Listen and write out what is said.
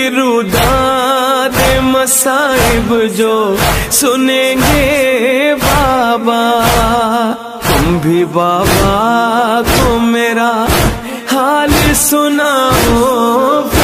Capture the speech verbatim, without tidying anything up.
रुदाद मसाइब जो सुनेंगे बाबा, तुम भी बाबा को मेरा हाल सुनाओ